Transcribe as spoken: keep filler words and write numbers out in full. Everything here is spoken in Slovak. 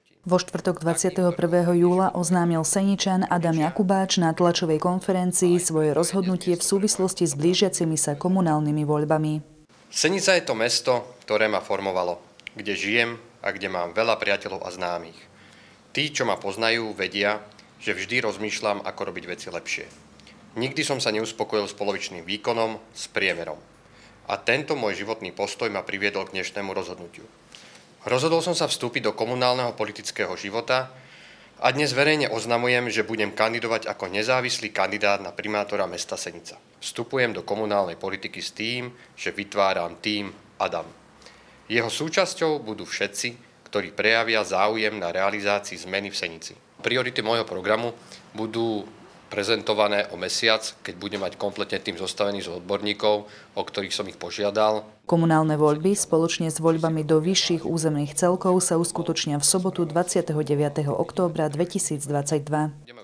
Vo štvrtok dvadsiateho prvého júla oznámil Seničan Adam Jakubáč na tlačovej konferencii svoje rozhodnutie v súvislosti s blížiacimi sa komunálnymi voľbami. Senica je to mesto, ktoré ma formovalo, kde žijem a kde mám veľa priateľov a známych. Tí, čo ma poznajú, vedia, že vždy rozmýšľam, ako robiť veci lepšie. Nikdy som sa neuspokojil s polovičným výkonom, s priemerom. A tento môj životný postoj ma priviedol k dnešnému rozhodnutiu. Rozhodol som sa vstúpiť do komunálneho politického života a dnes verejne oznamujem, že budem kandidovať ako nezávislý kandidát na primátora mesta Senica. Vstupujem do komunálnej politiky s tým, že vytváram tím Adam. Jeho súčasťou budú všetci, ktorí prejavia záujem na realizácii zmeny v Senici. Priority môjho programu budú prezentované o mesiac, keď budem mať kompletne tým zostavený z odborníkov, o ktorých som ich požiadal. Komunálne voľby spoločne s voľbami do vyšších územných celkov sa uskutočnia v sobotu dvadsiateho deviateho októbra dvetisícdvadsaťdva.